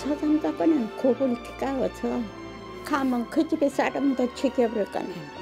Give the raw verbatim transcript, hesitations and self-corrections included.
저 삼자거는 고불기가 어서 가면 그 집에 사람도 죽여버릴 거네.